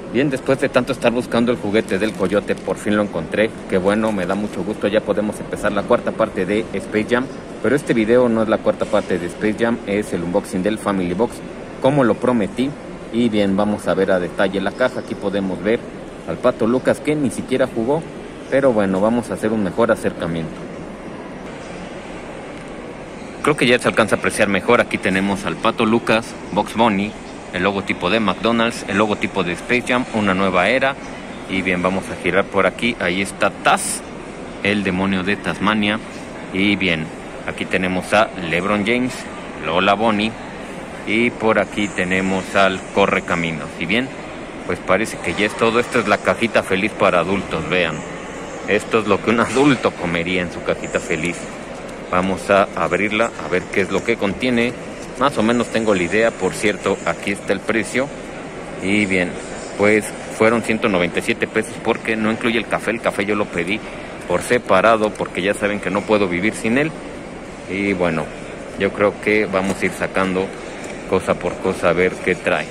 Bien, después de tanto estar buscando el juguete del coyote, por fin lo encontré. Qué bueno, me da mucho gusto. Ya podemos empezar la cuarta parte de Space Jam. Pero este video no es la cuarta parte de Space Jam, es el unboxing del Family Box, como lo prometí. Y bien, vamos a ver a detalle la caja. Aquí podemos ver al Pato Lucas, que ni siquiera jugó. Pero bueno, vamos a hacer un mejor acercamiento. Creo que ya se alcanza a apreciar mejor. Aquí tenemos al Pato Lucas, Bugs Bunny, el logotipo de McDonald's, el logotipo de Space Jam, una nueva era. Y bien, vamos a girar por aquí. Ahí está Taz, el demonio de Tasmania. Y bien, aquí tenemos a LeBron James, Lola Bunny. Y por aquí tenemos al Correcaminos. Y bien, pues parece que ya es todo. Esta es la cajita feliz para adultos, vean. Esto es lo que un adulto comería en su cajita feliz. Vamos a abrirla, a ver qué es lo que contiene. Más o menos tengo la idea. Por cierto, aquí está el precio. Y bien, pues fueron 197 pesos porque no incluye el café. El café yo lo pedí por separado porque ya saben que no puedo vivir sin él. Y bueno, yo creo que vamos a ir sacando cosa por cosa a ver qué trae.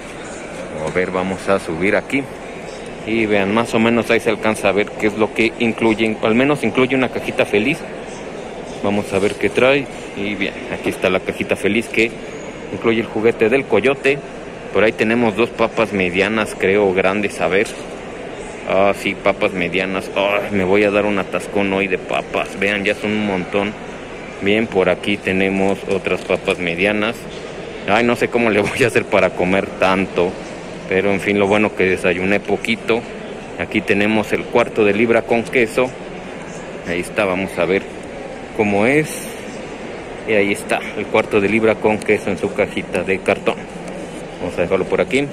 A ver, vamos a subir aquí. Y vean, más o menos ahí se alcanza a ver qué es lo que incluye. Al menos incluye una cajita feliz. Vamos a ver qué trae. Y bien, aquí está la cajita feliz que incluye el juguete del coyote. Por ahí tenemos dos papas medianas, creo, grandes, a ver. Ah, sí, papas medianas. Me voy a dar un atascón hoy de papas. Vean, ya son un montón. Bien, por aquí tenemos otras papas medianas. Ay, no sé cómo le voy a hacer para comer tanto. Pero en fin, lo bueno que desayuné poquito. Aquí tenemos el cuarto de libra con queso. Ahí está, vamos a ver cómo es. Y ahí está, el cuarto de libra con queso en su cajita de cartón. Vamos a dejarlo por aquí.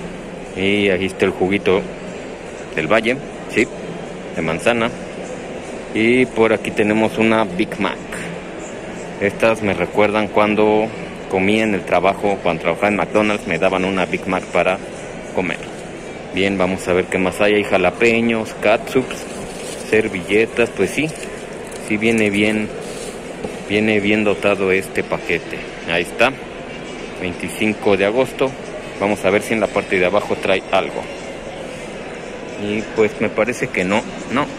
Y ahí está el juguito del Valle, sí, de manzana. Y por aquí tenemos una Big Mac. Estas me recuerdan cuando comía en el trabajo, cuando trabajaba en McDonald's, me daban una Big Mac para comer. Bien, vamos a ver qué más hay. Hay jalapeños, catsups, servilletas. Pues sí, sí viene bien dotado este paquete. Ahí está, 25 de agosto. Vamos a ver si en la parte de abajo trae algo. Y pues me parece que no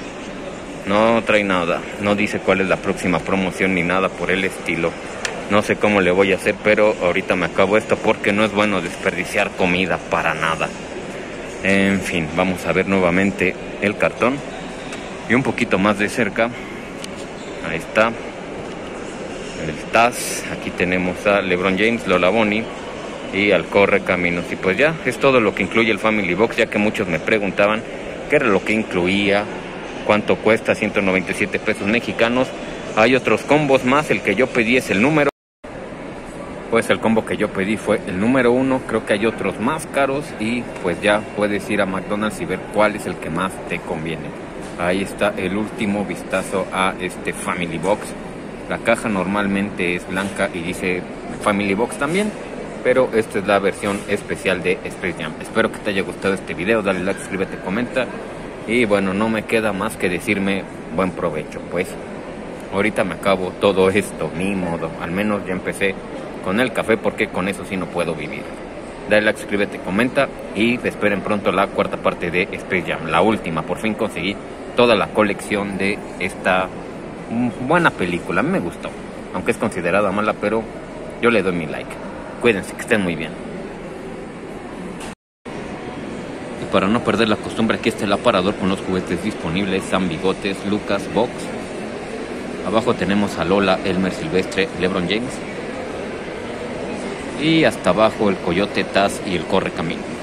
trae nada. No dice cuál es la próxima promoción ni nada por el estilo. No sé cómo le voy a hacer, pero ahorita me acabo esto porque no es bueno desperdiciar comida para nada. En fin, vamos a ver nuevamente el cartón y un poquito más de cerca. Ahí está el Taz. Aquí tenemos a LeBron James, Lola Bunny y al Correcaminos. Y pues ya es todo lo que incluye el Family Box, ya que muchos me preguntaban qué era lo que incluía, cuánto cuesta, 197 pesos mexicanos. Hay otros combos más, el que yo pedí es el número. Pues el combo que yo pedí fue el número 1, creo que hay otros más caros y pues ya puedes ir a McDonald's y ver cuál es el que más te conviene. Ahí está el último vistazo a este Family Box. La caja normalmente es blanca y dice Family Box también, pero esta es la versión especial de Space Jam. Espero que te haya gustado este video, dale like, suscríbete, comenta y bueno, no me queda más que decirme buen provecho. Pues ahorita me acabo todo esto, ni modo, al menos ya empecé con el café porque con eso sí no puedo vivir. Dale like, suscríbete, comenta y esperen pronto la cuarta parte de Space Jam, la última. Por fin conseguí toda la colección de esta buena película. A mí me gustó, aunque es considerada mala, pero yo le doy mi like. Cuídense, que estén muy bien. Y para no perder la costumbre, aquí está el aparador con los juguetes disponibles: San Bigotes, Lucas, Box. Abajo tenemos a Lola, Elmer Silvestre, LeBron James. Y hasta abajo el Coyote, Taz y el Correcaminos.